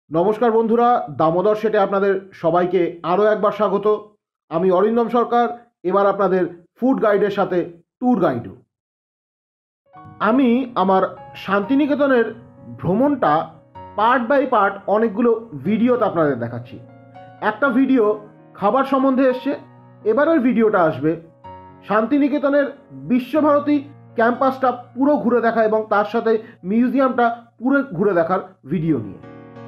নমস্কার বন্ধুরা, দামোদর সেটে আপনাদের সবাইকে আরও একবার স্বাগত। আমি অরিন্দম সরকার, এবার আপনাদের ফুড গাইডের সাথে ট্যুর গাইডও। আমি আমার শান্তিনিকেতনের ভ্রমণটা পার্ট বাই পার্ট অনেকগুলো ভিডিওতে আপনাদের দেখাচ্ছি। একটা ভিডিও খাবার সম্বন্ধে এসছে, এবারের ভিডিওটা আসবে শান্তিনিকেতনের বিশ্বভারতী ক্যাম্পাসটা পুরো ঘুরে দেখা এবং তার সাথে মিউজিয়ামটা পুরো ঘুরে দেখার ভিডিও নিয়ে।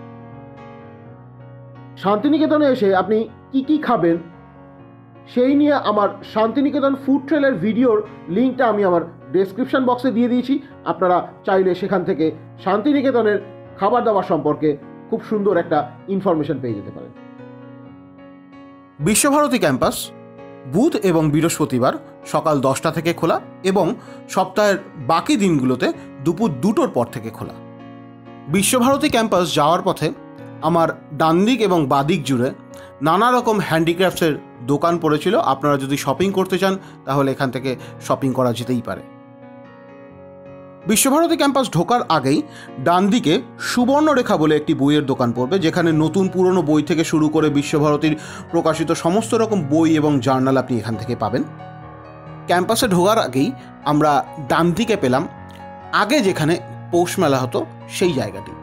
শান্তিনিকেতনে এসে আপনি কি খাবেন সেই নিয়ে আমার শান্তিনিকেতন ফুড ট্রেলের ভিডিওর লিঙ্কটা আমি আমার ডেসক্রিপশন বক্সে দিয়ে দিয়েছি। আপনারা চাইলে সেখান থেকে শান্তিনিকেতনের খাবার দাবার সম্পর্কে খুব সুন্দর একটা ইনফরমেশন পেয়ে যেতে পারেন। বিশ্বভারতী ক্যাম্পাস বুধ এবং বৃহস্পতিবার সকাল 10টা থেকে খোলা এবং সপ্তাহের বাকি দিনগুলোতে দুপুর 2টোর পর থেকে খোলা। বিশ্বভারতী ক্যাম্পাস যাওয়ার পথে আমার ডান দিক এবং বাদিক জুড়ে নানা রকম হ্যান্ডিক্রাফটসের দোকান পড়েছিল। আপনারা যদি শপিং করতে চান তাহলে এখান থেকে শপিং করা যেতেই পারে। বিশ্বভারতী ক্যাম্পাস ঢোকার আগেই ডান দিকে সুবর্ণরেখা বলে একটি বইয়ের দোকান পড়বে, যেখানে নতুন পুরনো বই থেকে শুরু করে বিশ্বভারতীর প্রকাশিত সমস্ত রকম বই এবং জার্নাল আপনি এখান থেকে পাবেন। ক্যাম্পাসে ঢোকার আগেই আমরা ডান দিকে পেলাম আগে যেখানে পৌষ মেলা হতো সেই জায়গাটি।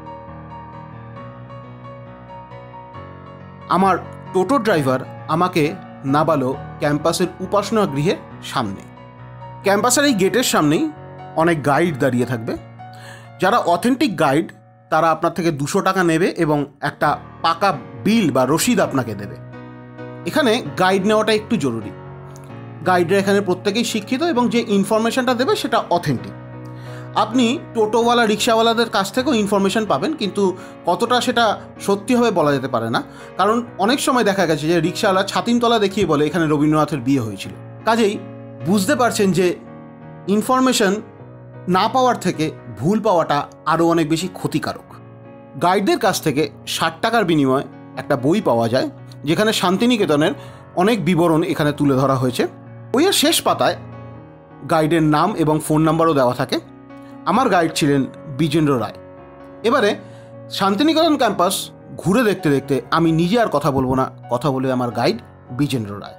আমার টোটো ড্রাইভার আমাকে নামালো ক্যাম্পাসের উপাসনা গৃহের সামনে। ক্যাম্পাসের এই গেটের সামনেই অনেক গাইড দাঁড়িয়ে থাকবে। যারা অথেন্টিক গাইড তারা আপনার থেকে 200 টাকা নেবে এবং একটা পাকা বিল বা রসিদ আপনাকে দেবে। এখানে গাইড নেওয়াটা একটু জরুরি। গাইডরা এখানে প্রত্যেকেই শিক্ষিত এবং যে ইনফরমেশনটা দেবে সেটা অথেন্টিক। আপনি টোটোওয়ালা রিক্সাওয়ালাদের কাছ থেকেও ইনফরমেশন পাবেন, কিন্তু কতটা সেটা সত্যি হবে বলা যেতে পারে না, কারণ অনেক সময় দেখা গেছে যে রিক্সাওয়ালা ছাতিমতলা দেখিয়ে বলে এখানে রবীন্দ্রনাথের বিয়ে হয়েছিল। কাজেই বুঝতে পারছেন যে ইনফরমেশন না পাওয়ার থেকে ভুল পাওয়াটা আরও অনেক বেশি ক্ষতিকারক। গাইডদের কাছ থেকে 60 টাকার বিনিময়ে একটা বই পাওয়া যায়, যেখানে শান্তিনিকেতনের অনেক বিবরণ এখানে তুলে ধরা হয়েছে। বইয়ের শেষ পাতায় গাইডের নাম এবং ফোন নাম্বারও দেওয়া থাকে। আমার গাইড ছিলেন বিজেন্দ্র রায়। এবারে শান্তিনিকেতন ক্যাম্পাস ঘুরে দেখতে দেখতে আমি নিজে আর কথা বলবো না, কথা বলবে আমার গাইড বিজেন্দ্র রায়।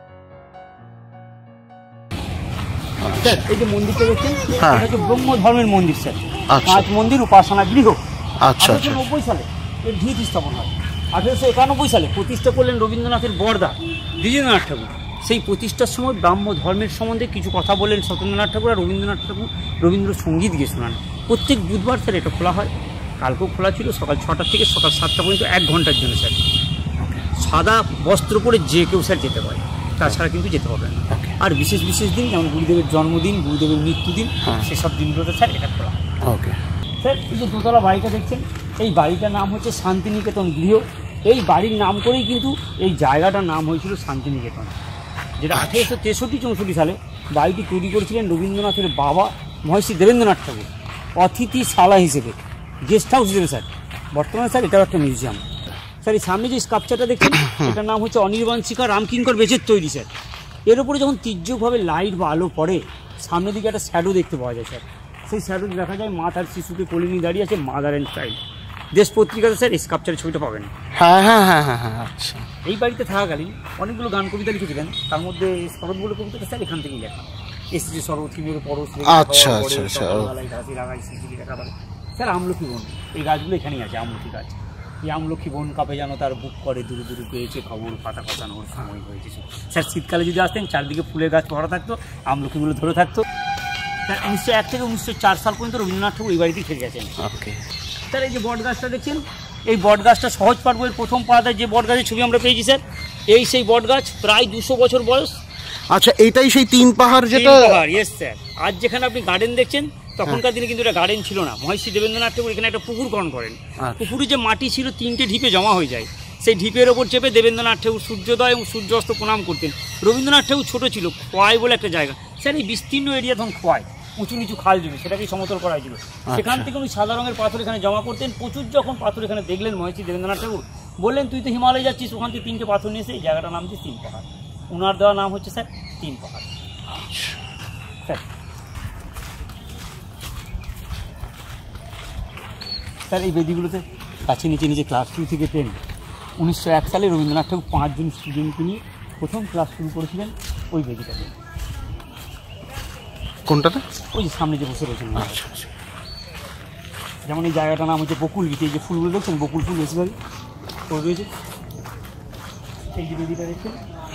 স্যার, এই যে মন্দিরটা দেখছেন, এটা হচ্ছে ব্রহ্ম ধর্মের মন্দির স্যার। পাঁচ মন্দির উপাসনা গৃহ। 1890 সালে এর ভিত স্থাপন হয়। 1891 সালে প্রতিষ্ঠা করলেন রবীন্দ্রনাথের বরদা দ্বিজেন্দ্রনাথ ঠাকুর। সেই প্রতিষ্ঠার সময় ব্রাহ্ম ধর্মের সম্বন্ধে কিছু কথা বললেন সত্যেন্দ্রনাথ ঠাকুর, আর রবীন্দ্রনাথ ঠাকুর রবীন্দ্রসঙ্গীত গিয়ে শোনান। প্রত্যেক বুধবার স্যার এটা খোলা হয়। কালকেও খোলা ছিল সকাল 6টা থেকে সকাল 7টা পর্যন্ত 1 ঘন্টার জন্য স্যার। সাদা বস্ত্র পরে যে কেউ স্যার যেতে পারে, তাছাড়া কিন্তু যেতে পারবে না। আর বিশেষ বিশেষ দিন যেমন গুরুদেবের জন্মদিন, গুরুদেবের মৃত্যুদিন, সেসব দিনগুলোতে স্যার এটা খোলা। ওকে স্যার, এই যে দোতলা বাড়িটা দেখছেন, এই বাড়িটার নাম হচ্ছে শান্তিনিকেতন গৃহ। এই বাড়ির নাম করেই কিন্তু এই জায়গাটার নাম হয়েছিল শান্তিনিকেতন, যেটা 1863-64 সালে বাড়িটি তৈরি করেছিলেন রবীন্দ্রনাথের বাবা মহর্ষি দেবেন্দ্রনাথ ঠাকুর অতিথিশালা হিসেবে, গেস্ট হাউস হিসেবে স্যার। বর্তমানে স্যার এটাও একটা মিউজিয়াম। স্যার এই সামনে যে স্কাল্পচারটা দেখছেন, এটার নাম হচ্ছে অনির্বাণশিকা রামকিঙ্কর বেচের তৈরি স্যার। এর উপরে যখন তীর্যকভাবে লাইট বা আলো পড়ে, সামনের দিকে একটা শ্যাডো দেখতে পাওয়া যায় স্যার। সেই শ্যাডো দেখা যায় মা তার শিশুকে কোলে নিয়ে দাঁড়িয়ে আছে, মাদার অ্যান্ড চাইল্ড। দেশ পত্রিকাতে স্যার এই স্কাল্পচারের ছবিটা পাবেন। আচ্ছা, এই বাড়িতে থাকাকালীন অনেকগুলো গান কবিতা লিখেছিলেন, তার মধ্যে শরৎগুলো কবিতাটা স্যার এখান থেকেই লেখা। এসেছে শরৎ হিমের পরশ, আচ্ছা স্যার আমলকি বন, এই গাছগুলো এখানেই আছে। আমলকি গাছ, এই আমলকি বন কাপে যেন তার বুক করে, দূরে দূরে পেয়েছে খবর, পাতা পাতানোর সময় হয়েছে। স্যার শীতকালে যদি আসতেন, চারদিকে ফুলের গাছ ভরা থাকতো, আমলকিগুলো ধরে থাকতো। স্যার 1901 থেকে 1904 সাল পর্যন্ত রবীন্দ্রনাথ ঠাকুর এই বাড়িতেই থেকে গেছেন। স্যার এই যে বট গাছটা দেখছেন, এই বট গাছটা সহজ পাঠ বইয়ের প্রথম পাতায় যে বট গাছের ছবি আমরা পেয়েছি স্যার, এই সেই বট গাছ, প্রায় 200 বছর বয়স। আচ্ছা, এইটাই সেই 3 পাহাড় যেটা? Yes sir. আজ যেখানে আপনি গার্ডেন দেখছেন, তখনকার দিনে কিন্তু এটা গার্ডেন ছিল না। মহর্ষি দেবেন্দ্রনাথ ঠাকুর এখানে একটা পুকুর খনন করেন। পুকুরে যে মাটি ছিল 3টে ঢিপে জমা হয়ে যায়, সেই ঢিপের ওপর চেপে দেবেন্দ্রনাথ ঠাকুর সূর্যোদয় এবং সূর্যাস্ত প্রণাম করতেন। রবীন্দ্রনাথ ঠাকুর ছোট ছিল, খোয়াই বলে একটা জায়গা স্যার, এই বিস্তীর্ণ এরিয়া তখন খোয়াই, উঁচু নিচু খাল জমি, সেটাকেই সমতল করা হয়েছিল। সেখান থেকে উনি সাদা রঙের পাথর এখানে জমা করতেন। প্রচুর যখন পাথর এখানে দেখলেন মহর্ষি দেবেন্দ্রনাথ ঠাকুর, বললেন তুই তো হিমালয় যাচ্ছিস, ওখান থেকে 3টে পাথর নিয়ে এসে এই জায়গাটার নাম দিয়ে 3 পাহাড়। ওনার দেওয়া নাম হচ্ছে স্যার 3 পাহাড়। স্যার স্যার এই বেদিগুলোতে কাছে নিচে নিচে ক্লাস 2 থেকে 10। 1901 সালে রবীন্দ্রনাথ ঠাকুর 5 জন স্টুডেন্টকে নিয়ে প্রথম ক্লাস শুরু করেছিলেন ওই বেদিটাতে। কোনটাতে? ওই যে সামনে যে বসে রয়েছেন। আচ্ছা আচ্ছা। যেমন এই জায়গাটার নাম হচ্ছে বকুল গীতি, এই যে ফুলগুলো দেখছেন বকুল ফুল বেশিরভাগই পড়ে রয়েছে। এই যে বেদিটা দেখছেন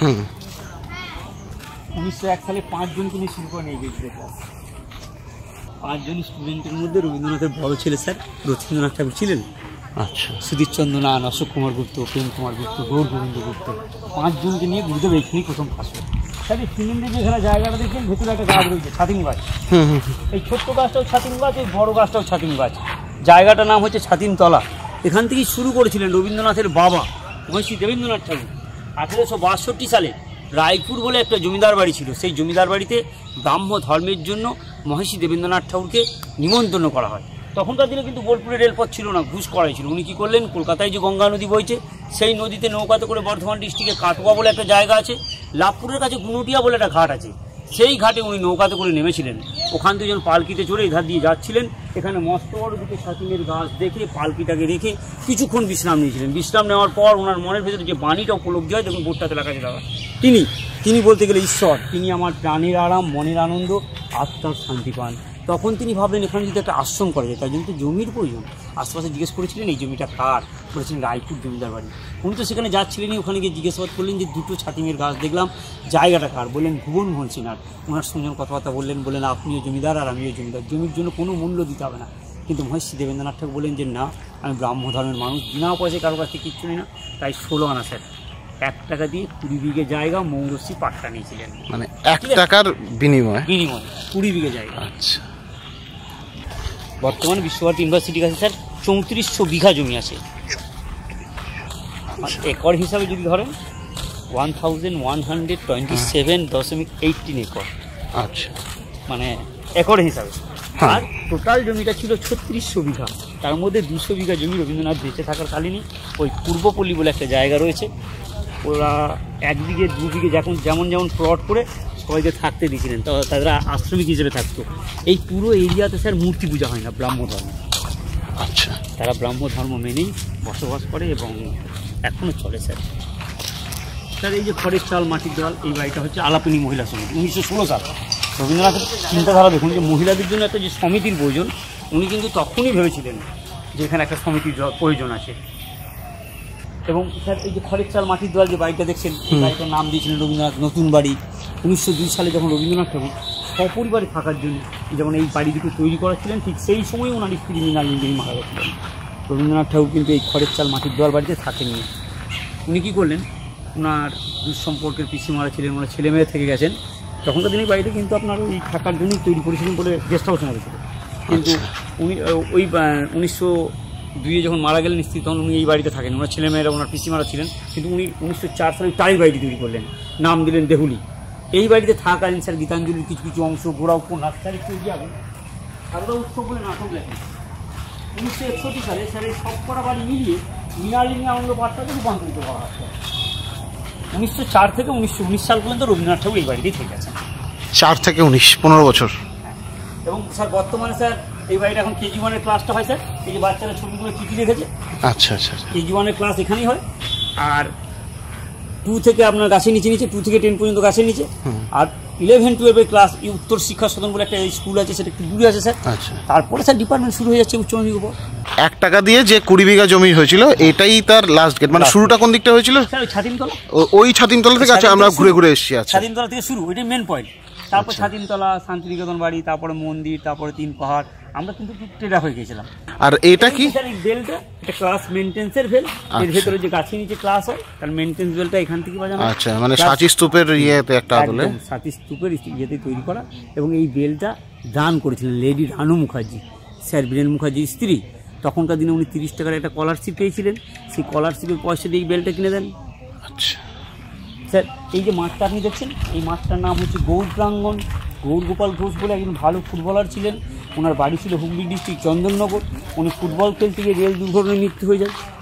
1901 সালে 5 জনকে নিয়ে শুরু করেন এই বেদিটা ক্লাস। 5 জন স্টুডেন্টের মধ্যে রবীন্দ্রনাথের বড় ছেলে স্যার রথীন্দ্রনাথ ঠাকুর ছিলেন। আচ্ছা। সুধীরচন্দ্র নান, অশোক কুমার গুপ্ত, প্রেম কুমার গুপ্ত, গৌর গোবিন্দ গুপ্ত, 5 জনকে নিয়ে গুরুদেব এইখানেই প্রথম পাশ করেন। স্যার এই সিমেন্টের যেখানে জায়গাটা দেখছেন ভেতরে একটা গাছ রয়েছে ছাতিম গাছ। এই ছোট্ট গাছটাও ছাতিম গাছ, এই বড় গাছটাও ছাতিম গাছ। জায়গাটার নাম হচ্ছে ছাতিমতলা। এখান থেকেই শুরু করেছিলেন রবীন্দ্রনাথের বাবা মহর্ষি দেবেন্দ্রনাথ ঠাকুর। 1862 সালে রায়পুর বলে একটা জমিদার বাড়ি ছিল, সেই জমিদার বাড়িতে ব্রাহ্ম ধর্মের জন্য মহর্ষি দেবেন্দ্রনাথ ঠাকুরকে নিমন্ত্রণ করা হয়। তখনকার দিনে কিন্তু বোলপুরে রেলপথ ছিল না, ঘুষ করাই ছিল। উনি কী করলেন, কলকাতায় যে গঙ্গা নদী বইছে সেই নদীতে নৌকাতে করে বর্ধমান ডিস্ট্রিক্টে কাটোয়া বলে একটা জায়গা আছে, লাভপুরের কাছে গুনুটিয়া বলে একটা ঘাট আছে, সেই ঘাটে উনি নৌকাতে করে নেমেছিলেন। ওখান থেকে যখন পালকিতে চড়ে এধার দিয়ে যাচ্ছিলেন, এখানে মস্ত বড় দুটো ছাতিমের গাছ দেখে পালকিটাকে রেখে কিছুক্ষণ বিশ্রাম নিয়েছিলেন। বিশ্রাম নেওয়ার পর ওনার মনের ভেতরে যে বাণীটা উপলব্ধি হয়, দেখুন বোর্ডটাতে লেখা ছিল তিনি বলতে গেলে ঈশ্বর, তিনি আমার প্রাণের আরাম, মনের আনন্দ, আত্মার শান্তি পান। তখন তিনি ভাবলেন এখানে যদি একটা আশ্রম করা যায়, তার জন্য তো জমির প্রয়োজন। আশেপাশে জিজ্ঞেস করেছিলেন এই জমিটা কার, বলেছিলেন রায়পুর জমিদার বাড়ি। উনি তো সেখানে যাচ্ছিলেনই, ওখানে গিয়ে জিজ্ঞাসাবাদ করলেন যে দুটো ছাতিমের গাছ দেখলাম, জায়গাটা কার? বললেন ভুবন মোহন সিনহার। ওনার সঙ্গে কথাবার্তা বললেন আপনিও জমিদার আর আমিও জমিদার, জমির জন্য কোনো মূল্য দিতে হবে না। কিন্তু মহর্ষি দেবেন্দ্রনাথ ঠাকুর বললেন যে না, আমি ব্রাহ্ম ধর্মের মানুষ, বিনা পয়সায় কারো কাছ থেকে কিচ্ছু নেই না। তাই 16 আনা স্যার 1 টাকা দিয়ে 20 বিঘে জায়গা মৌরসি পাট্টা নিয়েছিলেন, মানে 1 টাকার বিনিময়ে 20 বিঘে জায়গা। আচ্ছা। বর্তমানে বিশ্বভারতী ইউনিভার্সিটির কাছে স্যার 3400 বিঘা জমি আছে। একর হিসাবে যদি ধরেন 1127.18 একর। আচ্ছা, মানে একর হিসাবে। আর টোটাল জমিটা ছিল 3600 বিঘা, তার মধ্যে 200 বিঘা জমি রবীন্দ্রনাথ বেঁচে থাকার কালীনই ওই পূর্বপল্লী বলে একটা জায়গা রয়েছে, ওরা 1 বিঘে 2 বিঘে যেমন প্লট করে সবাইকে থাকতে দিয়েছিলেন, তারা আশ্রমিক হিসেবে থাকতো। এই পুরো এরিয়াতে স্যার মূর্তি পূজা হয় না ব্রাহ্ম ধর্ম। আচ্ছা, তারা ব্রাহ্ম ধর্ম মেনেই বসবাস করে এবং এখনও চলে স্যার। এই যে খড়ের চাল মাটির দেওয়াল, এই বাড়িটা হচ্ছে আলাপিনী মহিলা সমিতি, 1916 সাল। রবীন্দ্রনাথের চিন্তাধারা দেখুন যে মহিলাদের জন্য একটা যে সমিতির প্রয়োজন, উনি কিন্তু তখনই ভেবেছিলেন যে এখানে একটা সমিতির প্রয়োজন আছে। এবং স্যার এই যে খড়ের চাল মাটির দেওয়াল যে বাড়িটা দেখছেন, এই বাড়িটার নাম দিয়েছিলেন রবীন্দ্রনাথ নতুন বাড়ি। 1902 সালে যখন রবীন্দ্রনাথ ঠাকুর সপরিবারে থাকার জন্য যেমন এই বাড়ি দুটো তৈরি করেছিলেন, ঠিক সেই সময় ওনার স্ত্রী মৃণালিনী মারা গেছিলেন। রবীন্দ্রনাথ ঠাকুর কিন্তু এই খড়ের চাল মাটির দেওয়াল বাড়িতে থাকেননি। উনি কী করলেন, ওনার দুঃসম্পর্কের পিসিমারা ছিলেন, ওনার ছেলেমেয়ে থেকে গেছেন। তখনকার দিনে বাড়িটা কিন্তু আপনার ওই থাকার জন্যই তৈরি করেছিলেন বলে গেস্ট হাউস নেওয়া ছিল। কিন্তু উনি ওই 1902 যখন মারা গেলেন স্ত্রী, তখন উনি এই বাড়িতে থাকেন, ওনার ছেলেমেয়েরা ওনার পিসিমারা ছিলেন। কিন্তু উনি 1904 সালে টাইল বাড়িটি তৈরি করলেন, নাম দিলেন দেহুলি। এই বাড়িতে থাকাকালীন স্যার গীতাঞ্জলির কিছু কিছু অংশ, গোড়া উপন্যাস, স্যার একটু এগিয়ে আগুন সারদা উৎসব বলে নাটক লেখেন। 1961 সালে স্যার এই সব কটা বাড়ি মিলিয়ে মৃণালিনী আনন্দ পাঠটাকে রূপান্তরিত করা হয়। 1904 থেকে 1919 সাল পর্যন্ত রবীন্দ্রনাথ ঠাকুর এই বাড়িতেই থেকে গেছেন। 4 থেকে 19, 15 বছর। এবং স্যার বর্তমানে স্যার এই বাড়িটা এখন কেজি 1-এর ক্লাসটা হয় স্যার। এই যে বাচ্চারা ছবিগুলো চিঠি রেখেছে, আচ্ছা আচ্ছা, কেজি 1-এর ক্লাস এখানেই হয়। আর 2 থেকে আপনার গাছের নিচে 2 থেকে 10 পর্যন্ত গাছের নিচে। আর 11-12-এর ক্লাস উত্তর শিক্ষা সদন বলে একটা স্কুল আছে, সেটা একটু দূরে আছে স্যার। আচ্ছা, তারপরে স্যার ডিপার্টমেন্ট শুরু হয়ে যাচ্ছে উচ্চ মাধ্যমিক উপর। 1 টাকা দিয়ে যে 20 বিঘা জমি হয়েছিল, এটাই তার লাস্ট গেট। মানে শুরুটা কোন দিকটা হয়েছিল স্যার? ওই ছাতিমতলা। ওই ছাতিমতলা থেকে? আচ্ছা, আমরা ঘুরে ঘুরে এসেছি। আচ্ছা, ছাতিমতলা থেকে শুরু, ওইটাই মেন পয়েন্ট। তারপর ছাতিমতলা, শান্তিনিকেতন বাড়ি, তারপরে মন্দির, তারপরে 3 পাহাড়। আমরা কিন্তু টেরা হয়ে গেছিলাম। আর এটা কি স্যার? এই বেলটা এটা ক্লাস মেইনটেন্সের বেল। এর ভেতরে যে গাছের নিচে ক্লাস হয়, তার মেইনটেন্স বেলটা এখান থেকে বাজানো। আচ্ছা, মানে সাঁচি স্তূপের ইয়েতে একটা আদলে, সাঁচি স্তূপের ইয়েতে তৈরি করা। এবং এই বেলটা দান করেছিলেন লেডি রানু মুখার্জি, স্যার বীরেন মুখার্জির স্ত্রী। তখনকার দিনে উনি 30 টাকার একটা স্কলারশিপ পেয়েছিলেন, সেই স্কলারশিপের পয়সা দিয়ে এই বেলটা কিনে দেন। আচ্ছা স্যার, এই যে মাঠটা আপনি দেখছেন, এই মাঠটার নাম হচ্ছে গৌর প্রাঙ্গণ। গৌর গোপাল ঘোষ বলে একজন ভালো ফুটবলার ছিলেন, ওনার বাড়ি ছিল হুগলি ডিস্ট্রিক্ট চন্দননগর। উনি ফুটবল খেলতে গিয়ে রেল দুর্ঘটনায় মৃত্যু হয়ে যায়।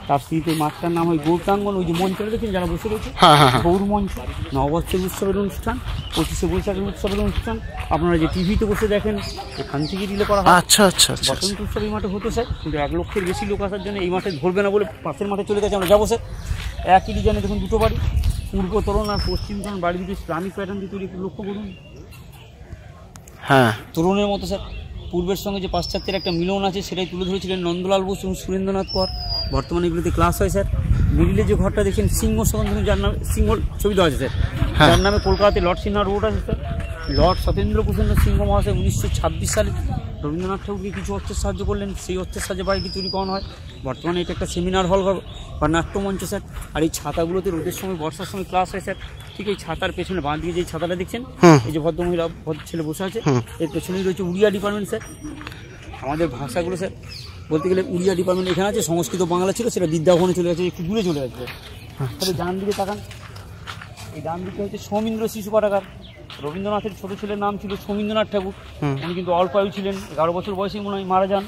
তার স্মৃতিতে মাঠটার নাম হয় গৌরাঙ্গন। ওই যে মঞ্চটা দেখেন যারা বসে রয়েছে, গৌর মঞ্চ, নববর্ষের উৎসবের অনুষ্ঠান, 25শে বৈশাখের উৎসবের অনুষ্ঠান আপনারা যে টিভিতে বসে দেখেন এখান থেকে রিলে করা হয়। আচ্ছা আচ্ছা আচ্ছা। বসন্ত উৎসব এই মাঠে হতো স্যার, কিন্তু 1 লক্ষের বেশি লোক আসার জন্য এই মাঠে ধরবে না বলে পাশের মাঠে চলে গেছে। আমরা যাবো স্যার। একই ডিজাইনে দেখুন দুটো বাড়ি, পূর্ব তোরণ আর পশ্চিম তোরণ, বাড়ি দুটো ইসলামিক প্যাটার্ন দিয়ে তৈরি, একটু লক্ষ্য করুন। হ্যাঁ, তোরণের মতো স্যার। পূর্বের সঙ্গে যে পাশ্চাত্যের একটা মিলন আছে সেটাই তুলে ধরেছিলেন নন্দলাল বোস এবং সুরেন্দ্রনাথ কর। বর্তমানে এগুলোতে ক্লাস হয় স্যার। মিডিলে যে ঘরটা দেখছেন সিংহ সদন, যার নামে সিংহ ছবি দেওয়া আছে স্যার, যার নামে কলকাতাতে লর্ড সিনহা রোড আছে স্যার। লর্ড সতেন্দ্র প্রসন্ন সিংহ মহাশয় 1926 সালে রবীন্দ্রনাথ ঠাকুরকে কিছু অর্থের সাহায্য করলেন, সেই অর্থের সাহায্যে বাড়িটি তৈরি করানো হয়। বর্তমানে এটা একটা সেমিনার হল বা নাট্যমঞ্চ স্যার। আর এই ছাতাগুলোতে রোদের সময় বর্ষার সময় ক্লাস হয় স্যার। ঠিক এই ছাতার পেছনে বাঁ দিকে যে ছাতাটা দেখছেন, এই যে ভদ্রমহিলা ভদ্র ছেলে বসে আছে, এর পেছনেই রয়েছে উড়িয়া ডিপার্টমেন্ট স্যার। আমাদের ভাষাগুলো স্যার বলতে গেলে উড়িয়া ডিপার্টমেন্ট এখানে আছে, সংস্কৃত বাংলা ছিল, সেটা বিদ্যাভবনে চলে গেছে, একটু দূরে চলে গেছে। তবে ডান দিকে তাকান, এই ডান দিকে হচ্ছে সৌমিন্দ্র শিশু পাঠাগার। রবীন্দ্রনাথের ছোট ছেলের নাম ছিল সৌমিন্দ্রনাথ ঠাকুর। উনি কিন্তু অল্প আয়ু ছিলেন, 11 বছর বয়সেই মনে হয় মারা যান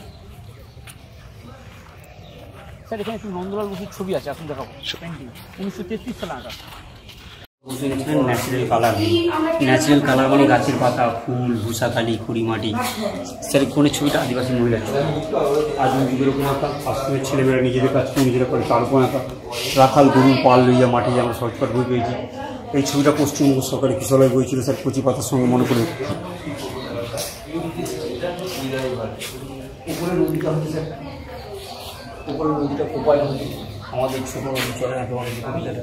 স্যার। এখানে একটু নন্দলাল বসুর ছবি আছে, এখন দেখাবো। পেন্টিং 1933 সালে আঁকা। Natural colour. ন্যাচারাল কালার মানে গাছের পাতা, ফুল, ভূষাকালি, খড়িমাটি। স্যার কোনের ছবিটা আদিবাসী মহিলা, আধুনিক যুগের ওপর আঁকা। আশ্রমের ছেলেমেয়েরা নিজেদের কাজ করে নিজেরা করে, তার উপর আঁকা। রাখাল গরু পাল লইয়া মাঠে যে আমরা শর্টকাট বই পেয়েছি। এই ছবিটা পশ্চিমবঙ্গ সরকারি কিশোরয় বই ছিল স্যার, কচি পাতার সঙ্গে মনে করে। উপরে নদীটা হচ্ছে স্যার, উপরে নদীটা কোপায় নদী, আমাদের ছোটো নদী চলে না তোমাদের কবিতাটা।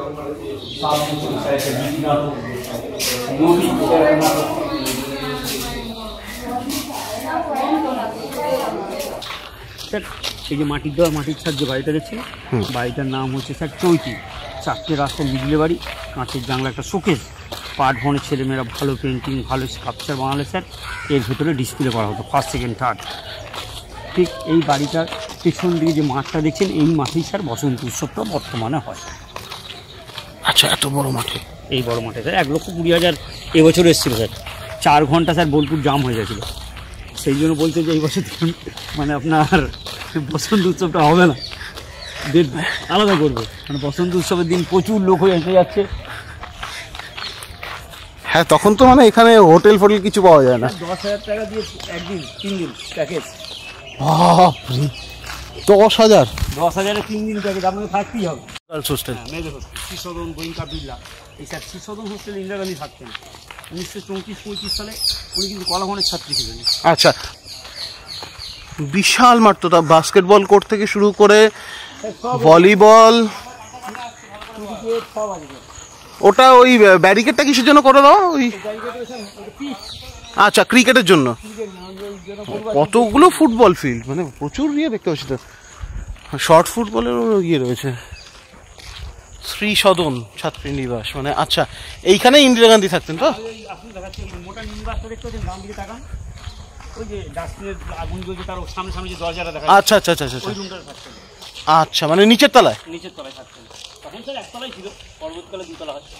স্যার এই যে মাটির দেওয়া মাটির ছাদ যে বাড়িটা দেখছেন, বাড়িটার নাম হচ্ছে স্যার চৈতি। 4টে রাস্তার মিডলে বাড়ি, কাঁচের জানলা, একটা শোকেস। পাট বনের ছেলেমেয়েরা ভালো পেন্টিং, ভালো স্কাল্পচার বানালে স্যার এর ভেতরে ডিসপ্লে করা হতো, 1st, 2nd, 3rd। ঠিক এই বাড়িটার পেছন দিকে যে মাঠটা দেখছেন, এই মাঠেই স্যার বসন্ত উৎসবটা বর্তমানে হয়। আচ্ছা, এত বড় মাঠে? এই বড় মাঠে স্যার 1,20,000 এবছর এসেছিলো স্যার। 4 ঘন্টা স্যার বোলপুর জাম হয়ে গেছিলো। সেই জন্য বলছে যে এই বছর মানে আপনার বসন্ত উৎসবটা হবে না, ডেট আলাদা করবে। মানে বসন্ত উৎসবের দিন প্রচুর লোক হয়ে এসে যাচ্ছে। হ্যাঁ, তখন তো মানে এখানে হোটেল ফোটেল কিছু পাওয়া যায় না। 10,000 টাকা দিয়ে একদিন 3 দিন প্যাকেজ। 10,000? 10,000-এ 3 দিন প্যাকেজ, আপনাকে থাকতেই হবে। হোস্টেল শ্রীসদন, গোয়েঙ্কা বিড়লা, এই স্যার শ্রীসদন হোস্টেলে ইন্দিরা গান্ধী থাকতেন 1934-35 সালে। উনি কিন্তু কলাভবনের ছাত্রী ছিলেন। আচ্ছা, বিশাল মাঠ তো, তা বাস্কেটবল কোর্ট থেকে শুরু করে ভলিবল। ওটা ওই ব্যারিকেডটা কিসের জন্য করে দেওয়া? ওই আচ্ছা, ক্রিকেটের জন্য। কতগুলো ফুটবল ফিল্ড, মানে প্রচুর ইয়ে দেখতে পাচ্ছি তো। শর্ট ফুটবলেরও ইয়ে রয়েছে। শ্রী সদন ছাত্রী নিবাস, মানে আচ্ছা এইখানে ইন্দিরা গান্ধী থাকতেন তো? মোটা নিবাসটা দেখতে পাচ্ছেন, ডান দিকে তাকান, ওই যে ডাস্টবিনের আগুন জ্বলছে তার সামনে সামনে যে দরজাটা দেখা যায়। আচ্ছা আচ্ছা আচ্ছা আচ্ছা। ওই রুমটাতে থাকতেন। আচ্ছা, মানে নিচের তলায়? নিচের তলায় থাকতেন। তখন স্যার একতলাই ছিল, পরবর্তীকালে 2 তলা হয়।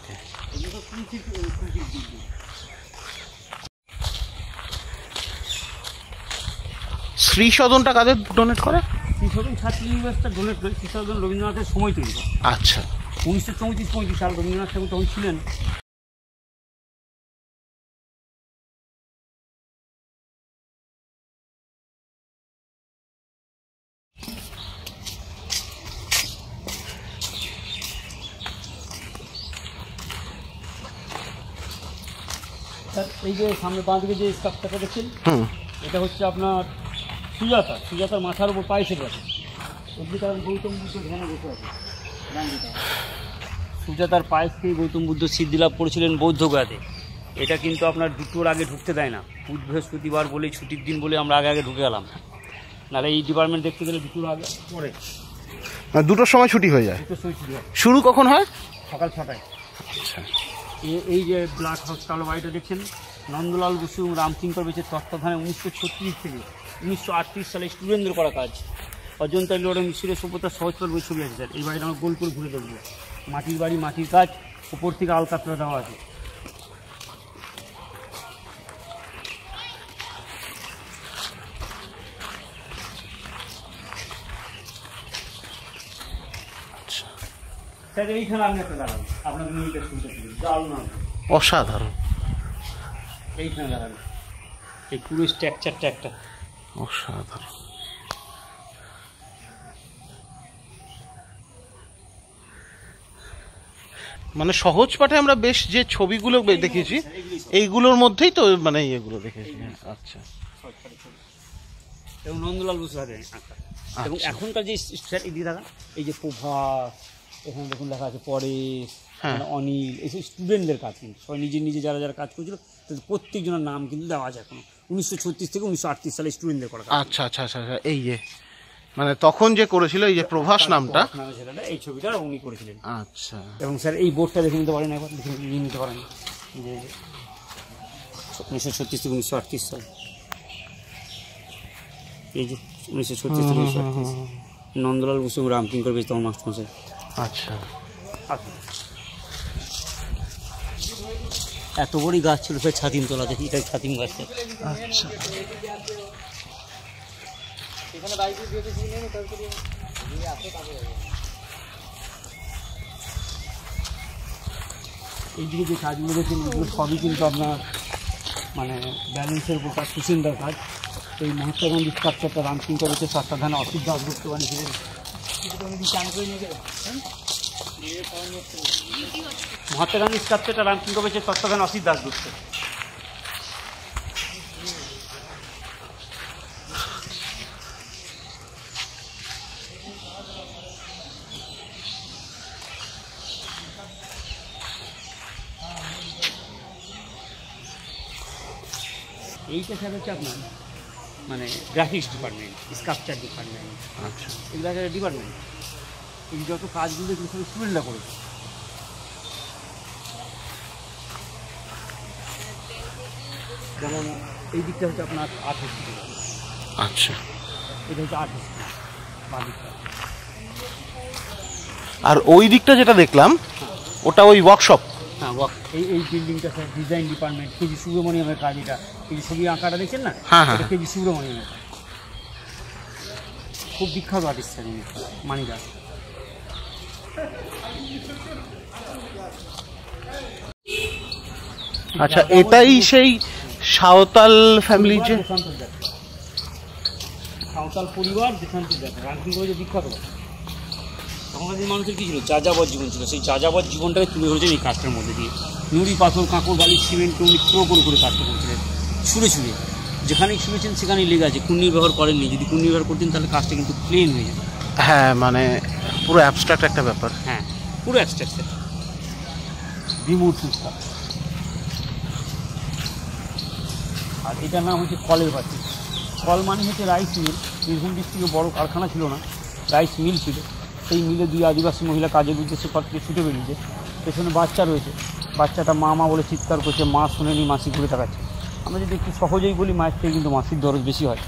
শ্রী সদনটা কাদের ডোনেট করে? শ্রীসদন ছাত্রী নিবাসটা ডোনেট করে শ্রীসদন রবীন্দ্রনাথের সময় তৈরি করে। আচ্ছা, 1934-35 সাল রবীন্দ্রনাথ ঠাকুর তখন ছিলেন। এই যে সামনে বাঁ দিকে যে স্ট্রাকচারটা দেখছেন, এটা হচ্ছে আপনার সুজাতার মাথার উপর পায়েসের আছে। গৌতম বুদ্ধ ধ্যানে বসে আছে। সুজাতার পায়েস থেকে গৌতম বুদ্ধ সিদ্ধিলাভ করেছিলেন বৌদ্ধগয়াতে। এটা কিন্তু আপনার 2টোর আগে ঢুকতে দেয় না। বুধ বৃহস্পতিবার বলে ছুটির দিন বলে আমরা আগে ঢুকে গেলাম, নাহলে এই ডিপার্টমেন্ট দেখতে গেলে 2টোর আগে পরে 2টোর সময় ছুটি হয়ে যায়। 2টোর সময় ছুটি হয়। শুরু কখন হয়? সকাল 6টায়। আচ্ছা, এই যে ব্লাড হাউস কালো বাড়িটা দেখছেন, নন্দলাল বসু এবং রামকিঙ্কর বেচের তত্ত্বাবধানে 1936 থেকে 1938 সালে স্টুডেন্টদের করা কাজ। অজন্তা লোড়ে মিশরের সভ্যতার সহজপাল বই ছবি আছে স্যার। এই বাড়িটা আমরা গোল করে ঘুরে দেখব। মাটির বাড়ি, মাটির কাজ, উপর থেকে আলকাতরা দেওয়া আছে। স্যার এইখানে আপনি একটা দাঁড়ান, আপনাকে নিয়ে শুনতে পারি, দারুণ অসাধারণ, এইখানে দাঁড়ান, এই পুরো স্ট্রাকচারটা একটা অসাধারণ। মানে সহজ পাঠে আমরা বেশ যে ছবিগুলো দেখেছি এইগুলোর মধ্যেই তো মানে এগুলো দেখেছি। আচ্ছা, এবং নন্দলাল বসু হাতে আঁকা। এবং এখনকার যে এদিকে দেখা, এই যে প্রভাস, এখানে দেখুন লেখা আছে পরেশ, অনিল, এইসব স্টুডেন্টদের কাজ কিন্তু সবাই নিজে নিজে যারা যারা কাজ করছিল তাদের প্রত্যেকজনের নাম কিন্তু দেওয়া আছে এখনো 1936 থেকে 1938 সালে স্টুডেন্টদের করা। আচ্ছা আচ্ছা আচ্ছা, এই যে মানে তখন যে করেছিল এই যে প্রভাস নামটা, এই ছবিটা উনি করেছিলেন। আচ্ছা, এবং স্যার এই বোর্ডটা দেখে নিতে পারেন, একবার দেখে নিতে পারেন, যে 1936 থেকে 1938 সাল, এই যে 1936 থেকে 1938, নন্দলাল বসু রামকিঙ্কর বেশ তখন মাস্টারমশাই। আচ্ছা, এত বড়ই গাছ ছিল স্যার ছাতিম তলাতে, এটা ছাতিম গাছটা। আচ্ছা, এইদিকে যে কাজগুলো দেখছেন এগুলো সবই কিন্তু আপনার মানে ব্যালেন্সের উপর কাজ, সুসেন্দার কাজ। এই মহাত্মা গান্ধী স্ট্রাকচারটা রামকিঙ্কর হচ্ছে তত্ত্বাবধানে অসিত দাশগুপ্ত বানিয়েছিলেন। মহাত্মা গান্ধী স্ট্রাকচারটা রামকিঙ্কর হচ্ছে তত্ত্বাবধানে অসিত দাশগুপ্ত। এইটা স্যার হচ্ছে আপনার মানে গ্রাফিক্স ডিপার্টমেন্ট, স্কাল্পচার ডিপার্টমেন্ট। আচ্ছা, এগুলো একটা ডিপার্টমেন্ট। এই যত কাজগুলো এগুলো সব স্টুডেন্টরা করেছে। যেমন এই দিকটা হচ্ছে আপনার আর্ট হিস্ট্রি। আচ্ছা, এটা হচ্ছে আর্ট হিস্ট্রি বা দিকটা। আর ওই দিকটা যেটা দেখলাম ওটা ওই ওয়ার্কশপ। হ্যাঁ, এই বিল্ডিংটা স্যার ডিজাইন ডিপার্টমেন্ট, কেজি সুব্রমণিয়ামের কাজ। এটা এই যে ছবি আঁকাটা দেখছেন না, এটা কেজি সুব্রমণিয়ামের, খুব বিখ্যাত আর্টিস্ট স্যার মানিদা। আচ্ছা, এটাই সেই সাঁওতাল ফ্যামিলি, যে সাঁওতাল পরিবার দেশান্তর দেখা রামকিঙ্কর যে বিখ্যাত। তখনকার মানুষের কী ছিল, যাযাবর জীবন ছিল, সেই যাযাবর জীবনটাকে তুলে ধরেছেন এই কাজটার মধ্যে দিয়ে। নুড়ি পাথর কাঁকড় বালি সিমেন্ট উনি প্রো করে কাজটা করছিলেন, ছুঁড়ে ছুঁড়ে যেখানেই ছুঁড়েছেন সেখানেই লেগে আছে। কুন্নির ব্যবহার করেননি, যদি কুন্নির ব্যবহার করতেন তাহলে কাজটা কিন্তু প্লেন হয়ে যেত। হ্যাঁ, মানে পুরো অ্যাবস্ট্রাক্ট একটা ব্যাপার। হ্যাঁ, পুরো অ্যাবস্ট্রাকচার বিমূর্ত। আর এটার নাম হচ্ছে কলের বাতি। কল মানে হচ্ছে রাইস মিল। বীরভূম ডিস্ট্রিক্টে বড় কারখানা ছিল না, রাইস মিল ছিল। সেই মিলে দুই আদিবাসী মহিলা কাজের উদ্দেশ্যে ঘর থেকে ছুটে বেরিয়েছে। পেছনে বাচ্চা রয়েছে, বাচ্চাটা মা মা বলে চিৎকার করছে, মা শুনেনি, মাসি ঘুরে তাকাচ্ছে। আমরা যদি একটু সহজেই বলি, মায়ের থেকে কিন্তু মাসির দরদ বেশি হয়।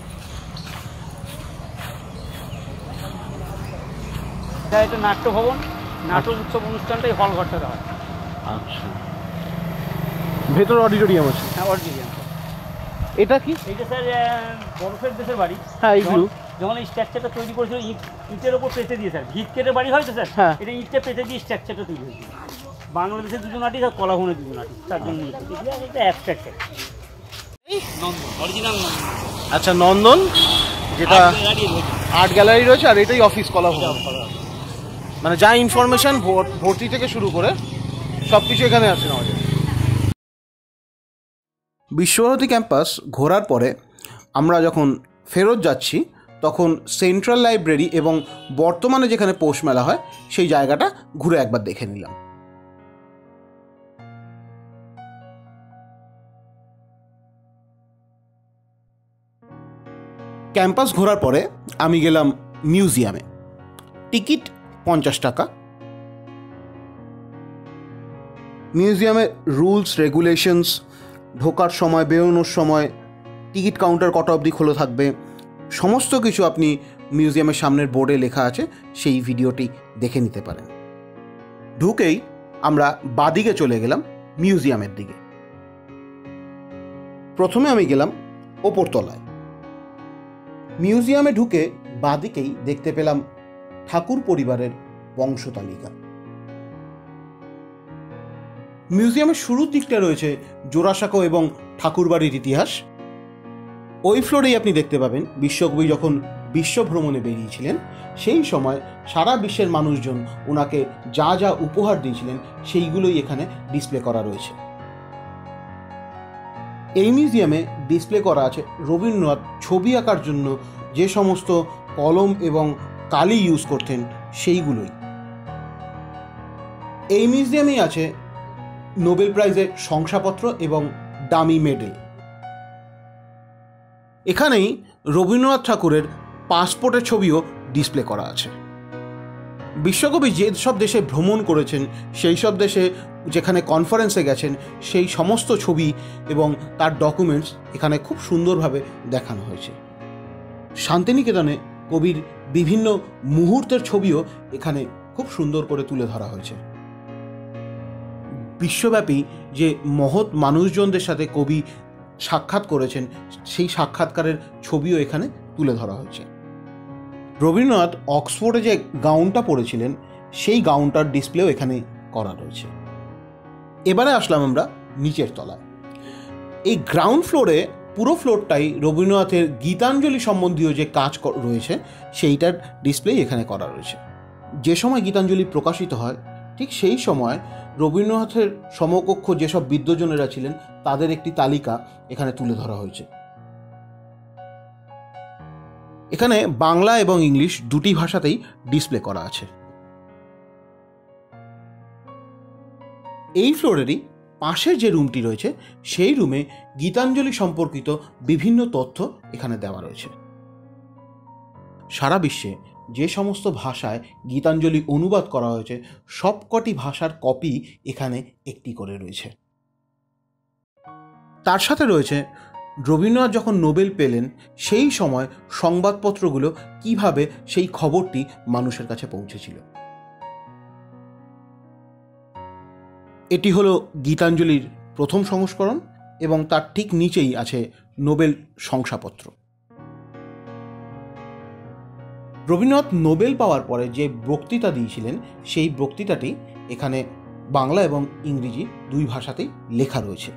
এটা একটা নাট্য ভবন, নাটক উৎসব অনুষ্ঠানটাই হল ঘরটাতে হয়। আচ্ছা, ভেতর অডিটোরিয়াম আছে। হ্যাঁ, অডিটোরিয়াম। এটা কি? এইটা স্যার বরফের দেশের বাড়ি। হ্যাঁ, এইগুলো যখন এই স্ট্রাকচারটা তৈরি করেছিল ইটের ওপর পেতে দিয়ে স্যার, ভিত কেটে বাড়ি হয়তো স্যার, এটা ইটটা পেতে দিয়ে স্ট্রাকচারটা তৈরি হয়েছিল। বাংলাদেশের দুজন আর্টিস্ট আর কলাভবনের দুজন আর্টিস্ট, তার জন্য এটা অ্যাবস্ট্রাকচার। নন্দন, অরিজিনাল নন্দন। আচ্ছা, নন্দন যেটা আর্ট গ্যালারি রয়েছে, আর এটাই অফিস কলাভবন। মানে যা ইনফরমেশন ভর্তি থেকে শুরু করে সব কিছু এখানে আছে আমাদের। বিশ্বভারতী ক্যাম্পাস ঘোরার পরে আমরা যখন ফেরত যাচ্ছি তখন সেন্ট্রাল লাইব্রেরি এবং বর্তমানে যেখানে পৌষ মেলা হয় সেই জায়গাটা ঘুরে একবার দেখে নিলাম। ক্যাম্পাস ঘোরার পরে আমি গেলাম মিউজিয়ামে। টিকিট 50 টাকা। মিউজিয়ামের রুলস রেগুলেশনস, ঢোকার সময়, বেরোনোর সময়, টিকিট কাউন্টার কটা অবধি খোলা থাকবে, সমস্ত কিছু আপনি মিউজিয়ামের সামনের বোর্ডে লেখা আছে, সেই ভিডিওটি দেখে নিতে পারেন। ঢুকেই আমরা বাদিকে চলে গেলাম মিউজিয়ামের দিকে। প্রথমে আমি গেলাম ওপরতলায়। মিউজিয়ামে ঢুকে বাদিকেই দেখতে পেলাম ঠাকুর পরিবারের বংশতালিকা। মিউজিয়ামের শুরুর দিকটা রয়েছে জোড়াসাঁকো এবং ঠাকুরবাড়ির ইতিহাস। ওই ফ্লোরেই আপনি দেখতে পাবেন বিশ্বকবি যখন বিশ্ব ভ্রমণে বেরিয়েছিলেন সেই সময় সারা বিশ্বের মানুষজন ওনাকে যা যা উপহার দিয়েছিলেন সেইগুলোই এখানে ডিসপ্লে করা রয়েছে। এই মিউজিয়ামে ডিসপ্লে করা আছে রবীন্দ্রনাথ ছবি আঁকার জন্য যে সমস্ত কলম এবং কালি ইউজ করতেন সেইগুলোই। এই মিউজিয়ামেই আছে নোবেল প্রাইজের শংসাপত্র এবং দামি মেডেল। এখানেই রবীন্দ্রনাথ ঠাকুরের পাসপোর্টের ছবিও ডিসপ্লে করা আছে। বিশ্বকবি যেসব দেশে ভ্রমণ করেছেন সেই সব দেশে যেখানে কনফারেন্সে গেছেন সেই সমস্ত ছবি এবং তার ডকুমেন্টস এখানে খুব সুন্দরভাবে দেখানো হয়েছে। শান্তিনিকেতনে কবির বিভিন্ন মুহূর্তের ছবিও এখানে খুব সুন্দর করে তুলে ধরা হয়েছে। বিশ্বব্যাপী যে মহৎ মানুষজনদের সাথে কবি সাক্ষাৎ করেছেন সেই সাক্ষাৎকারের ছবিও এখানে তুলে ধরা হয়েছে। রবীন্দ্রনাথ অক্সফোর্ডে যে গাউনটা পরেছিলেন সেই গাউনটার ডিসপ্লেও এখানে করা রয়েছে। এবারে আসলাম আমরা নিচের তলায়। এই গ্রাউন্ড ফ্লোরে পুরো ফ্লোরটাই রবীন্দ্রনাথের গীতাঞ্জলি সম্বন্ধীয় যে কাজ রয়েছে সেইটার ডিসপ্লে এখানে করা রয়েছে। যে সময় গীতাঞ্জলি প্রকাশিত হয় ঠিক সেই সময় রবীন্দ্রনাথের সমকক্ষ যেসব বিদ্বজনেরা ছিলেন তাদের একটি তালিকা এখানে তুলে ধরা হয়েছে। এখানে বাংলা এবং ইংলিশ দুটি ভাষাতেই ডিসপ্লে করা আছে। এই ফ্লোরেরই পাশের যে রুমটি রয়েছে সেই রুমে গীতাঞ্জলি সম্পর্কিত বিভিন্ন তথ্য এখানে দেওয়া রয়েছে। সারা বিশ্বে যে সমস্ত ভাষায় গীতাঞ্জলি অনুবাদ করা হয়েছে সবকটি ভাষার কপি এখানে একটি করে রয়েছে। তার সাথে রয়েছে রবীন্দ্রনাথ যখন নোবেল পেলেন সেই সময় সংবাদপত্রগুলো কিভাবে সেই খবরটি মানুষের কাছে পৌঁছেছিল। এটি হলো গীতাঞ্জলির প্রথম সংস্করণ এবং তার ঠিক নিচেই আছে নোবেল শংসাপত্র। রবীন্দ্রনাথ নোবেল পাওয়ার পরে যে বক্তৃতা দিয়েছিলেন সেই বক্তৃতাটি এখানে বাংলা এবং ইংরেজি দুই ভাষাতেই লেখা রয়েছে।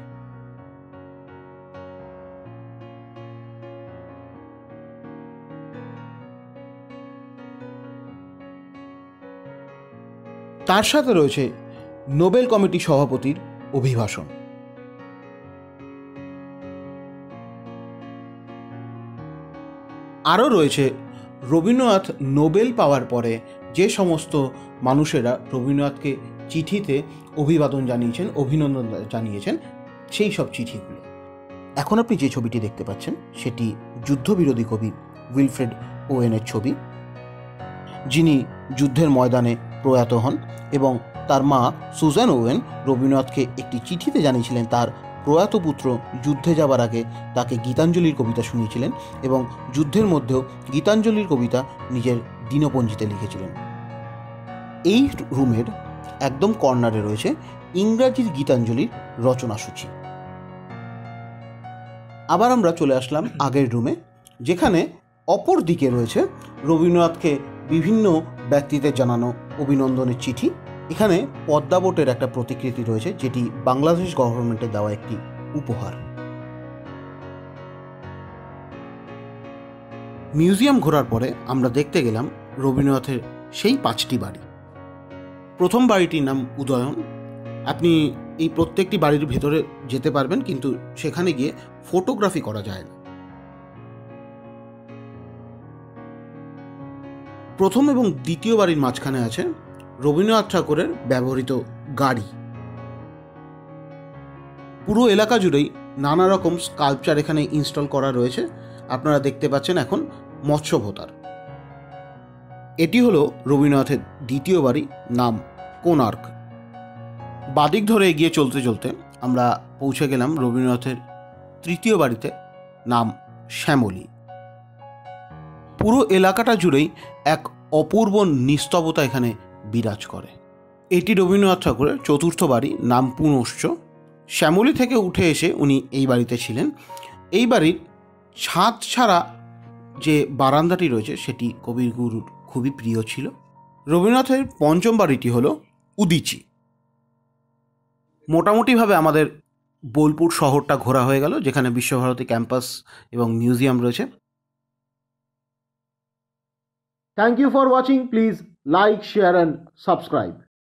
তার সাথে রয়েছে নোবেল কমিটি সভাপতির অভিভাষণ। আরও রয়েছে রবীন্দ্রনাথ নোবেল পাওয়ার পরে যে সমস্ত মানুষেরা রবীন্দ্রনাথকে চিঠিতে অভিবাদন জানিয়েছেন, অভিনন্দন জানিয়েছেন সেই সব চিঠিগুলো। এখন আপনি যে ছবিটি দেখতে পাচ্ছেন সেটি যুদ্ধবিরোধী কবি উইলফ্রেড ওয়েনের ছবি, যিনি যুদ্ধের ময়দানে প্রয়াত হন এবং তার মা সুজান ওয়েন রবীন্দ্রনাথকে একটি চিঠিতে জানিয়েছিলেন তার প্রয়াত পুত্র যুদ্ধে যাবার আগে তাকে গীতাঞ্জলির কবিতা শুনিয়েছিলেন এবং যুদ্ধের মধ্যেও গীতাঞ্জলির কবিতা নিজের দিনপঞ্জিতে লিখেছিলেন। এই রুমের একদম কর্নারে রয়েছে ইংরাজির গীতাঞ্জলির রচনাসূচি। আবার আমরা চলে আসলাম আগের রুমে, যেখানে অপর দিকে রয়েছে রবীন্দ্রনাথকে বিভিন্ন ব্যক্তিদের জানানো অভিনন্দনের চিঠি। এখানে পদ্মাবটের একটা প্রতিকৃতি রয়েছে যেটি বাংলাদেশ গভর্নমেন্টের দেওয়া একটি উপহার। মিউজিয়াম ঘোরার পরে আমরা দেখতে গেলাম রবীন্দ্রনাথের সেই 5টি বাড়ি। প্রথম বাড়িটির নাম উদয়ন। আপনি এই প্রত্যেকটি বাড়ির ভেতরে যেতে পারবেন, কিন্তু সেখানে গিয়ে ফটোগ্রাফি করা যায় না। প্রথম এবং দ্বিতীয় বাড়ির মাঝখানে আছে রবীন্দ্রনাথ ঠাকুরের ব্যবহৃত গাড়ি। পুরো এলাকা জুড়েই নানা রকম স্কাল্পচার এখানে ইনস্টল করা রয়েছে। আপনারা দেখতে পাচ্ছেন এখন মৎস্যভোতার। এটি হলো রবীন্দ্রনাথের দ্বিতীয় বাড়ি, নাম কোণার্ক। বাদিক ধরে এগিয়ে চলতে চলতে আমরা পৌঁছে গেলাম রবীন্দ্রনাথের তৃতীয় বাড়িতে, নাম শ্যামলী। পুরো এলাকাটা জুড়েই এক অপূর্ব নিস্তবতা এখানে বিরাজ করে। এটি রবীন্দ্রনাথ ঠাকুরের চতুর্থ বাড়ি, নাম পুনশ্চ। শ্যামলী থেকে উঠে এসে উনি এই বাড়িতে ছিলেন। এই বাড়ির ছাদ ছাড়া যে বারান্দাটি রয়েছে সেটি কবিগুরুর খুবই প্রিয় ছিল। রবীন্দ্রনাথের পঞ্চম বাড়িটি হলো উদিচি। মোটামুটিভাবে আমাদের বোলপুর শহরটা ঘোরা হয়ে গেল, যেখানে বিশ্বভারতী ক্যাম্পাস এবং মিউজিয়াম রয়েছে। Thank you for watching. Please like, share and subscribe.